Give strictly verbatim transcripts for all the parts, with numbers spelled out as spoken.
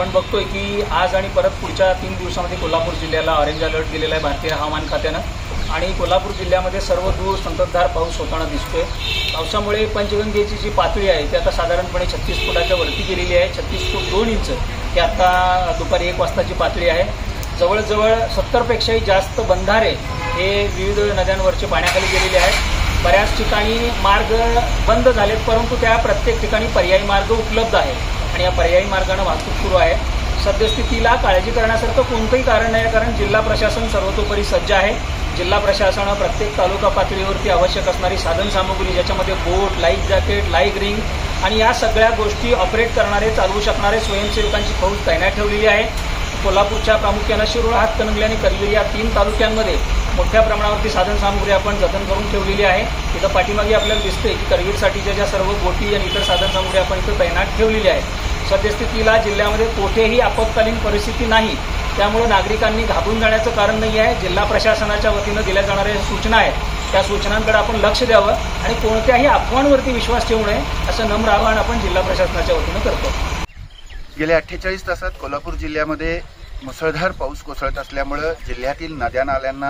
आपण बघतोय की आज आणि परत पुढच्या तीन दिवसांमध्ये कोल्हापूर जिल्ह्याला ऑरेंज अलर्ट दिलेला आहे भारतीय हवामान खात्यानं आणि कोल्हापूर जिल्ह्यामध्ये सर्व दूर संततधार पाऊस होताना दिसतोय। पावसामुळे पंचगंगेची जी पातळी आहे ती आता साधारणपणे छत्तीस फुटाच्या वरती गेलेली आहे। छत्तीस फूट दोन इंच ही आता दुपारी एक वाजताची पातळी आहे। जवळजवळ सत्तरपेक्षाही जास्त बंधारे हे विविध नद्यांवरचे पाण्याखाली गेलेले आहेत। बऱ्याच ठिकाणी मार्ग बंद झालेत, परंतु त्या प्रत्येक ठिकाणी पर्यायी मार्ग उपलब्ध आहे आणि या पर्यायी मार्गाने वाहतूक सुरू आहे। सद्यस्थितीला काळजी करण्यासारखं कोणतंही कारण नाही, कारण जिल्हा प्रशासन सर्वतोपरी सज्ज आहे। जिल्हा प्रशासनानं प्रत्येक तालुका पातळीवरती आवश्यक असणारी साधन सामुग्री, ज्याच्यामध्ये boat, life jacket, life ring आणि या सगळ्या गोष्टी ऑपरेट करणारे, चालवू शकणारे स्वयंसेवकांची फौज तैनात ठेवलेली आहे। कोल्हापूरच्या प्रामुख्यानं शिरूर, हातकणंगले आणि करवीर या तीन तालुक्यांमध्ये मोठ्या प्रमाणावरती साधन सामुग्री आपण जतन करून ठेवलेली आहे। इथं पाठीमागे आपल्याला दिसते की करवीरसाठीच्या ज्या सर्व बोटी आणि इतर साधन सामुग्री आपण इथं तैनात ठेवलेली आहे। सद्यस्थितीला जिल्ह्यामध्ये कोठेही आपत्कालीन परिस्थिती नाही, त्यामुळे नागरिकांनी घाबरून जाण्याचं कारण नाही आहे। जिल्हा प्रशासनाच्या वतीनं दिल्या जाणाऱ्या सूचना आहेत त्या सूचनांकडे आपण लक्ष द्यावं आणि कोणत्याही अफवांवरती विश्वास ठेवू नये असं नम्र आवाहन आपण जिल्हा प्रशासनाच्या वतीनं करतो। गेल्या अठ्ठेचाळीस तासात कोल्हापूर जिल्ह्यामध्ये मुसळधार पाऊस कोसळत असल्यामुळे जिल्ह्यातील नद्या नाल्यांना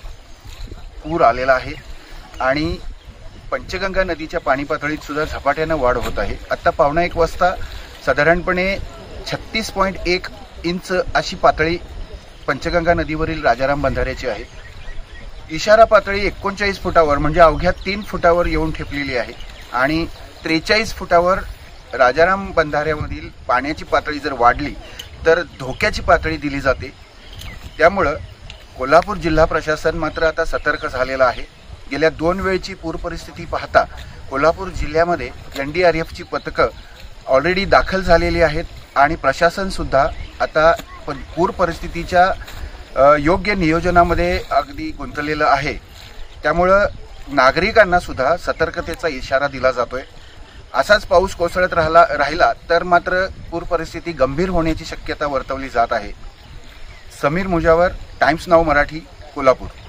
पूर आलेला आहे आणि पंचगंगा नदीच्या पाणी पातळीत सुद्धा झपाट्यानं वाढ होत आहे। आता पावणा एक वाजता साधारणपणे छत्तीस पॉईंट एक इंच अशी पातळी पंचगंगा नदीवरील राजाराम बंधाऱ्याची आहे। इशारा पातळी एकोणचाळीस फुटावर म्हणजे अवघ्या तीन फुटावर येऊन ठेपलेली आहे आणि त्रेचाळीस फुटावर राजाराम बंधाऱ्यामधील पाण्याची पातळी जर वाढली तर धोक्याची पातळी दिली जाते। त्यामुळं कोल्हापूर जिल्हा प्रशासन मात्र आता सतर्क झालेलं आहे। गेल्या दोन वेळची पूर परिस्थिती पाहता कोल्हापूर जिल्ह्यामध्ये एन डी आर एफची पथकं ऑलरेडी दाखल झालेली आहेत आणि प्रशासनसुद्धा आता पूर परिस्थितीच्या योग्य नियोजनामध्ये अगदी गुंतलेलं आहे। त्यामुळं नागरिकांना सुद्धा सतर्कतेचा इशारा दिला जातोय। असाच पाऊस कोसळत राहिला राहिला तर मात्र पूर परिस्थिती गंभीर होण्याची शक्यता वर्तवली जात आहे। Samir Mujawar, Times Now Marathi, Kolhapur.